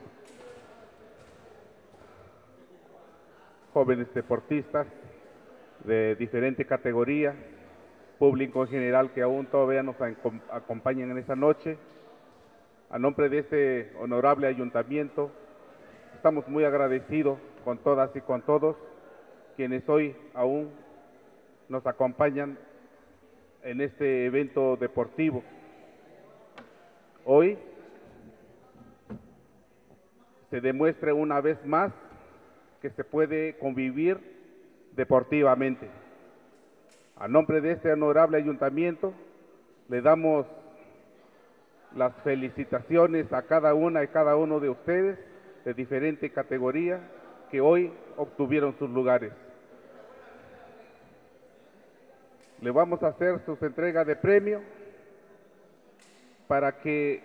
D: jóvenes deportistas de diferente categoría, público en general que aún todavía nos acompañan en esta noche, a nombre de este honorable ayuntamiento, estamos muy agradecidos con todas y con todos quienes hoy aún nos acompañan en este evento deportivo. Hoy se demuestra una vez más que se puede convivir deportivamente. A nombre de este honorable ayuntamiento, le damos las felicitaciones a cada una y cada uno de ustedes de diferente categoría que hoy obtuvieron sus lugares. Le vamos a hacer sus entregas de premio para que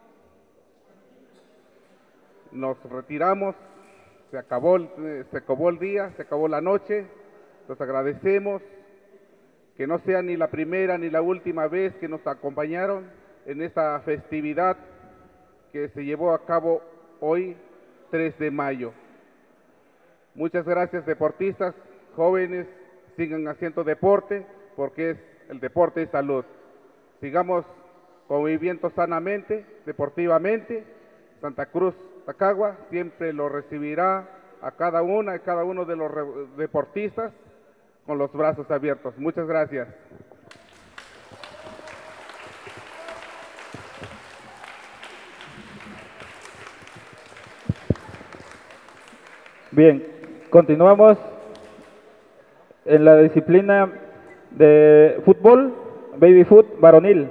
D: nos retiramos. Se acabó el día, se acabó la noche. Los agradecemos. Que no sea ni la primera ni la última vez que nos acompañaron en esta festividad que se llevó a cabo hoy, 3 de mayo. Muchas gracias, deportistas, jóvenes, sigan haciendo deporte, porque el deporte es salud. Sigamos conviviendo sanamente, deportivamente. Santa Cruz, Tacagua, siempre lo recibirá a cada una y cada uno de los deportistas con los brazos abiertos. Muchas gracias.
C: Bien, continuamos en la disciplina de fútbol, baby foot varonil.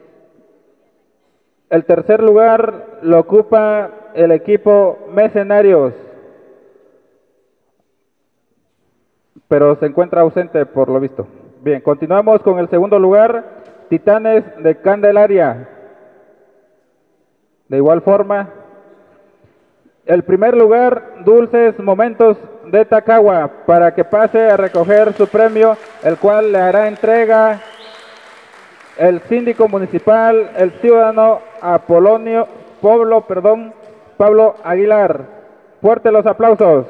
C: El tercer lugar lo ocupa el equipo Mercenarios, pero se encuentra ausente por lo visto. Bien, continuamos con el segundo lugar, Titanes de Candelaria. De igual forma, el primer lugar, Dulces Momentos de Tacagua, para que pase a recoger su premio, el cual le hará entrega el síndico municipal, el ciudadano Pablo Aguilar. Fuertes los aplausos.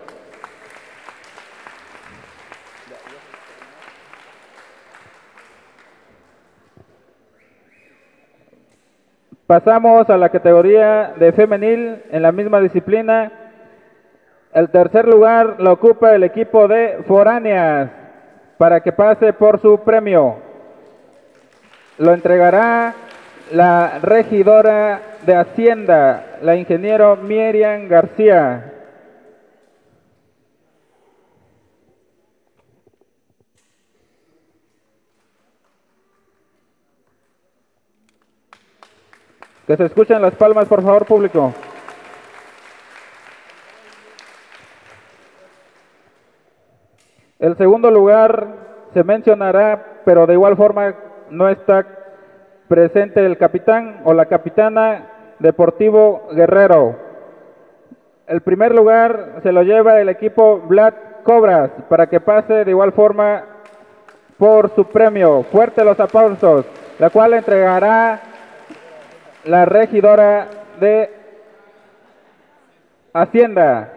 C: Pasamos a la categoría de femenil en la misma disciplina. El tercer lugar lo ocupa el equipo de Foráneas, para que pase por su premio. Lo entregará la regidora de Hacienda, la ingeniero Miriam García. Que se escuchen las palmas, por favor, público. El segundo lugar se mencionará, pero de igual forma no está presente el capitán o la capitana, Deportivo Guerrero. El primer lugar se lo lleva el equipo Black Cobras, para que pase de igual forma por su premio. Fuerte los aplausos, la cual entregará la regidora de Hacienda.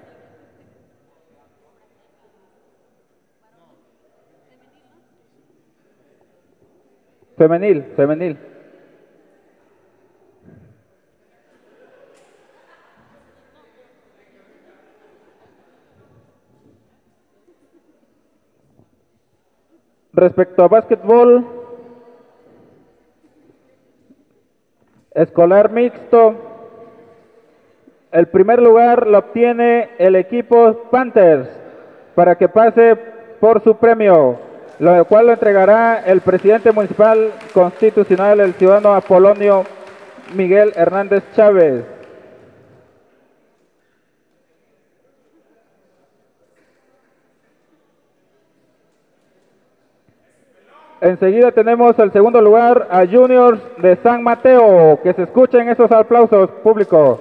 C: Femenil. Respecto a básquetbol escolar mixto, el primer lugar lo obtiene el equipo Panthers, para que pase por su premio, lo cual lo entregará el presidente municipal constitucional, el ciudadano Apolonio Miguel Hernández Chávez. Enseguida tenemos el segundo lugar a Juniors de San Mateo. Que se escuchen esos aplausos, público.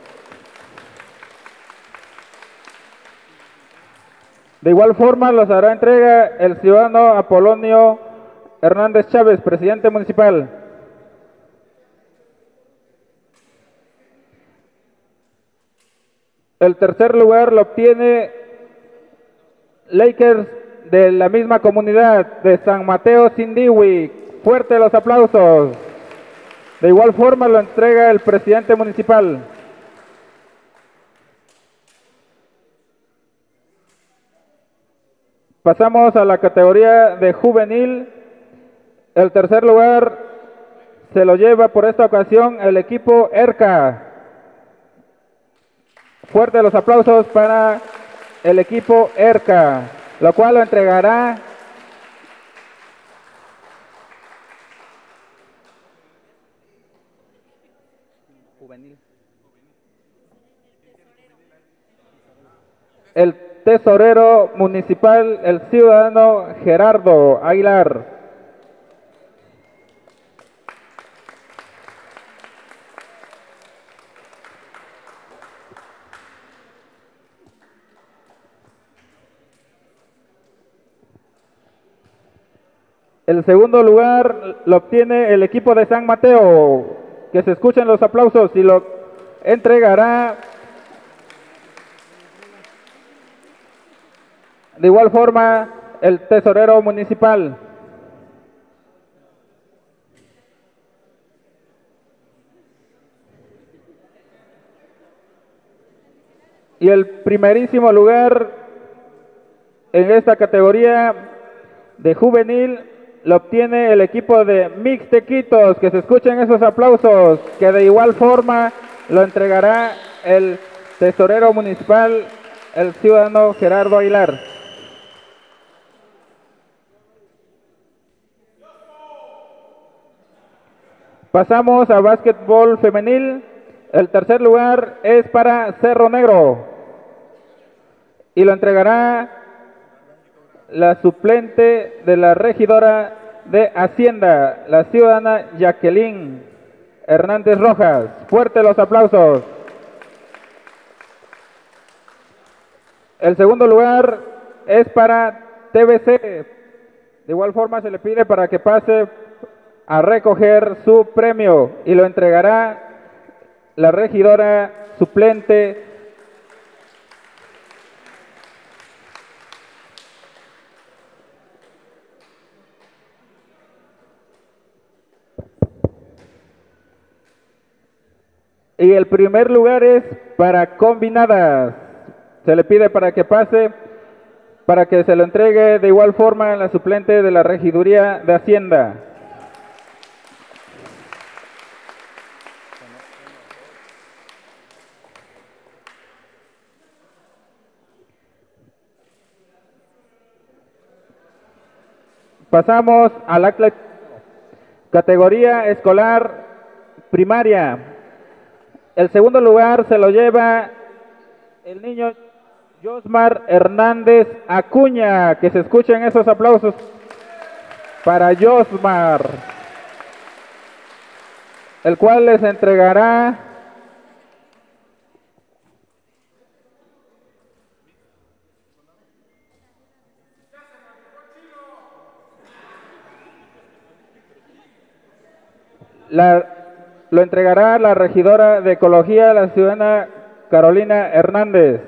C: De igual forma los hará entrega el ciudadano Apolonio Hernández Chávez, presidente municipal. El tercer lugar lo obtiene Lakers de la misma comunidad de San Mateo Sindiwi. Fuerte los aplausos. De igual forma lo entrega el presidente municipal. Pasamos a la categoría de juvenil. El tercer lugar se lo lleva por esta ocasión el equipo ERCA. Fuerte los aplausos para el equipo ERCA, lo cual lo entregará el tesorero municipal, el ciudadano Gerardo Aguilar. El segundo lugar lo obtiene el equipo de San Mateo. Que se escuchen los aplausos y lo entregará de igual forma el tesorero municipal. Y el primerísimo lugar en esta categoría de juvenil lo obtiene el equipo de Mixtequitos. Que se escuchen esos aplausos, que de igual forma lo entregará el tesorero municipal, el ciudadano Gerardo Aguilar. Pasamos a básquetbol femenil. El tercer lugar es para Cerro Negro y lo entregará la suplente de la regidora de Hacienda, la ciudadana Jacqueline Hernández Rojas. Fuerte los aplausos. El segundo lugar es para TBC. De igual forma se le pide para que pase a recoger su premio y lo entregará la regidora suplente y el primer lugar es para combinadas. Se le pide para que pase, para que se lo entregue de igual forma a la suplente de la regiduría de Hacienda. Pasamos a la categoría escolar primaria. El segundo lugar se lo lleva el niño Josmar Hernández Acuña. Que se escuchen esos aplausos para Josmar, el cual les entregará lo entregará la regidora de Ecología, la ciudadana Carolina Hernández.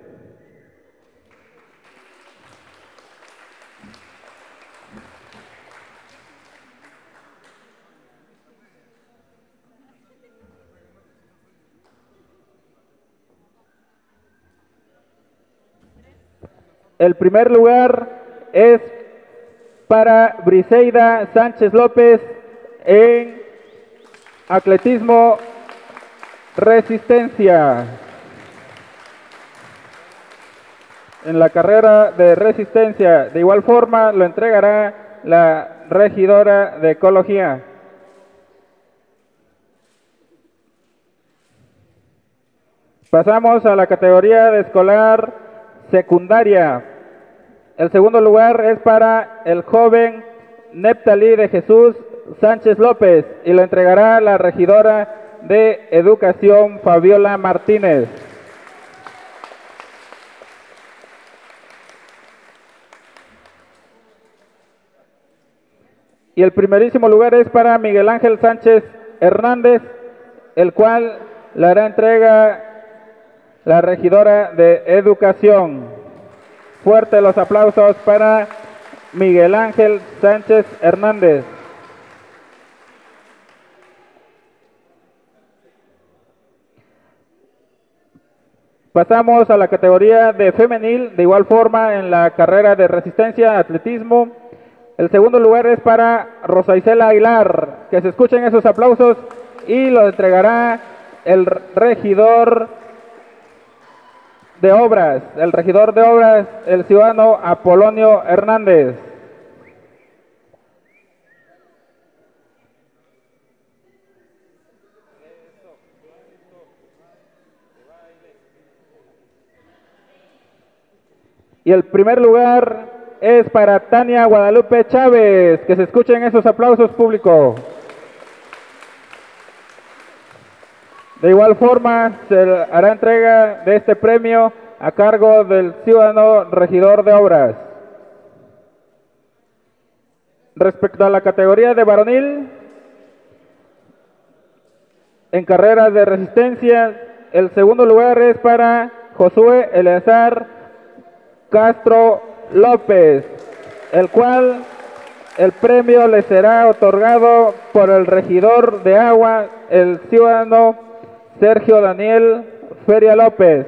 C: El primer lugar es para Briseida Sánchez López en atletismo resistencia. En la carrera de resistencia, de igual forma lo entregará la regidora de Ecología. Pasamos a la categoría de escolar secundaria. El segundo lugar es para el joven Neptalí de Jesús Sánchez López y lo entregará la regidora de Educación, Fabiola Martínez. Y el primerísimo lugar es para Miguel Ángel Sánchez Hernández, el cual le hará entrega la regidora de Educación. Fuerte los aplausos para Miguel Ángel Sánchez Hernández. Pasamos a la categoría de femenil, de igual forma en la carrera de resistencia, atletismo. El segundo lugar es para Rosa Isela Aguilar, que se escuchen esos aplausos, y lo entregará el regidor de obras, el ciudadano Apolonio Hernández. Y el primer lugar es para Tania Guadalupe Chávez, que se escuchen esos aplausos, público. De igual forma, se hará entrega de este premio a cargo del ciudadano regidor de obras. Respecto a la categoría de varonil, en carreras de resistencia, el segundo lugar es para Josué Eleazar Castro López, el cual el premio le será otorgado por el regidor de agua, el ciudadano Sergio Daniel Feria López.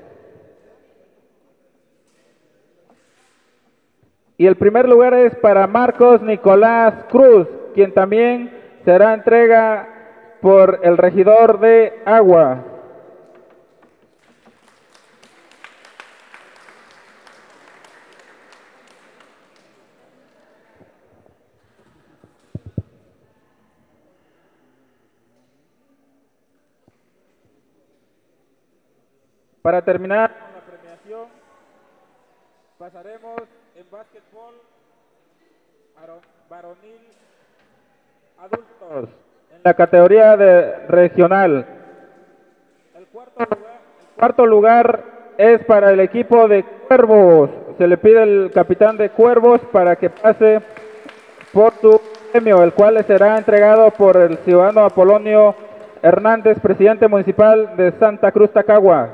C: Y el primer lugar es para Marcos Nicolás Cruz, quien también será entrega por el regidor de agua. Para terminar con la premiación, pasaremos en básquetbol varonil adultos en la categoría de regional. El cuarto lugar es para el equipo de Cuervos. Se le pide al capitán de Cuervos para que pase por su premio, el cual le será entregado por el ciudadano Apolonio Hernández, presidente municipal de Santa Cruz Tacagua.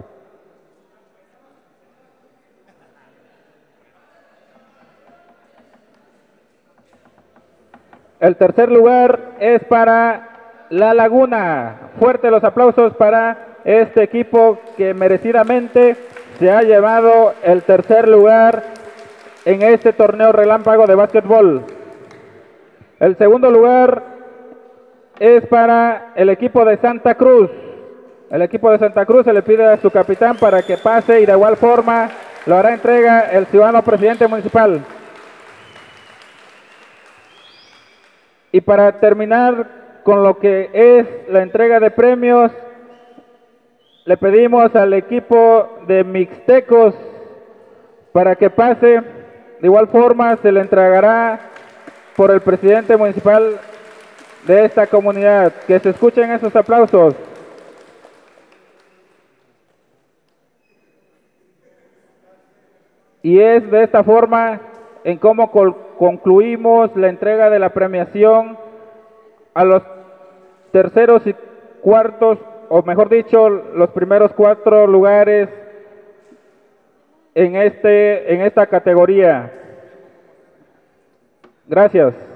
C: El tercer lugar es para La Laguna. Fuerte los aplausos para este equipo que merecidamente se ha llevado el tercer lugar en este torneo relámpago de básquetbol. El segundo lugar es para el equipo de Santa Cruz. El equipo de Santa Cruz se le pide a su capitán para que pase y de igual forma lo hará entrega el ciudadano presidente municipal. Y para terminar con lo que es la entrega de premios, le pedimos al equipo de Mixtecos para que pase. De igual forma se le entregará por el presidente municipal de esta comunidad. Que se escuchen esos aplausos. Y es de esta forma en cómo concluimos la entrega de la premiación a los terceros y cuartos, o mejor dicho, los primeros 4 lugares en esta categoría. Gracias.